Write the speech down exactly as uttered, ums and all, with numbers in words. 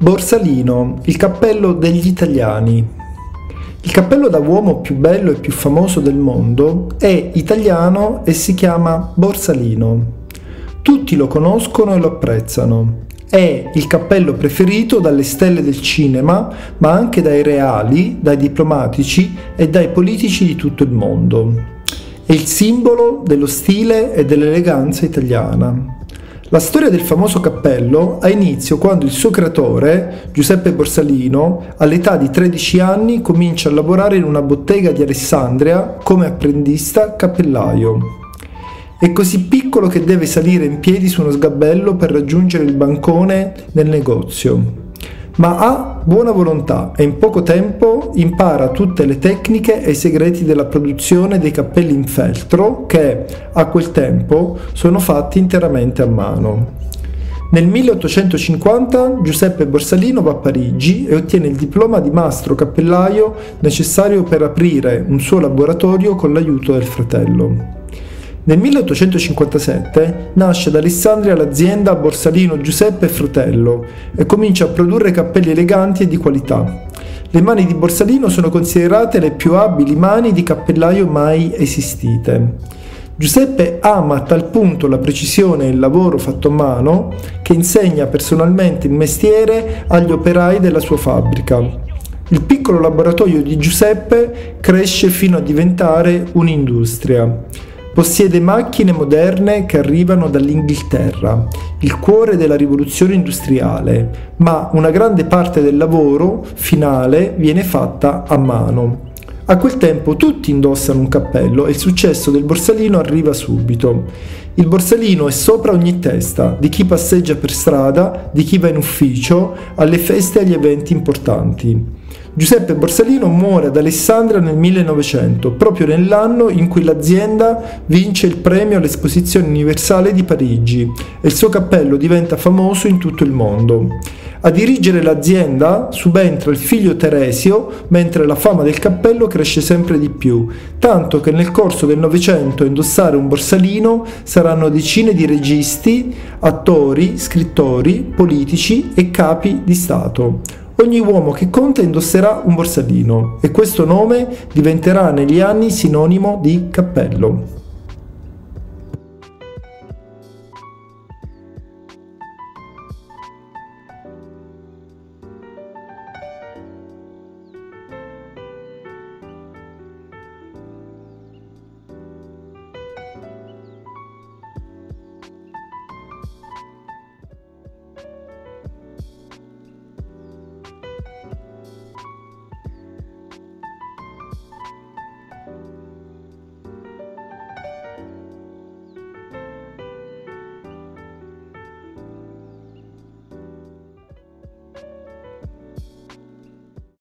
Borsalino, il cappello degli italiani. Il cappello da uomo più bello e più famoso del mondo è italiano e si chiama Borsalino. Tutti lo conoscono e lo apprezzano. È il cappello preferito dalle stelle del cinema, ma anche dai reali, dai diplomatici e dai politici di tutto il mondo. È il simbolo dello stile e dell'eleganza italiana. La storia del famoso cappello ha inizio quando il suo creatore, Giuseppe Borsalino, all'età di tredici anni comincia a lavorare in una bottega di Alessandria come apprendista cappellaio. È così piccolo che deve salire in piedi su uno sgabello per raggiungere il bancone del negozio. Ma ha buona volontà e in poco tempo impara tutte le tecniche e i segreti della produzione dei cappelli in feltro che, a quel tempo, sono fatti interamente a mano. Nel milleottocentocinquanta Giuseppe Borsalino va a Parigi e ottiene il diploma di mastro cappellaio necessario per aprire un suo laboratorio con l'aiuto del fratello. Nel milleottocentocinquantasette nasce ad Alessandria l'azienda Borsalino Giuseppe e Fratello e comincia a produrre cappelli eleganti e di qualità. Le mani di Borsalino sono considerate le più abili mani di cappellaio mai esistite. Giuseppe ama a tal punto la precisione e il lavoro fatto a mano che insegna personalmente il mestiere agli operai della sua fabbrica. Il piccolo laboratorio di Giuseppe cresce fino a diventare un'industria. Possiede macchine moderne che arrivano dall'Inghilterra, il cuore della rivoluzione industriale, ma una grande parte del lavoro finale viene fatta a mano. A quel tempo tutti indossano un cappello e il successo del Borsalino arriva subito. Il Borsalino è sopra ogni testa, di chi passeggia per strada, di chi va in ufficio, alle feste e agli eventi importanti. Giuseppe Borsalino muore ad Alessandria nel millenovecento, proprio nell'anno in cui l'azienda vince il premio all'Esposizione Universale di Parigi e il suo cappello diventa famoso in tutto il mondo. A dirigere l'azienda subentra il figlio Teresio, mentre la fama del cappello cresce sempre di più, tanto che nel corso del Novecento a indossare un Borsalino saranno decine di registi, attori, scrittori, politici e capi di Stato. Ogni uomo che conta indosserà un Borsalino e questo nome diventerà negli anni sinonimo di cappello.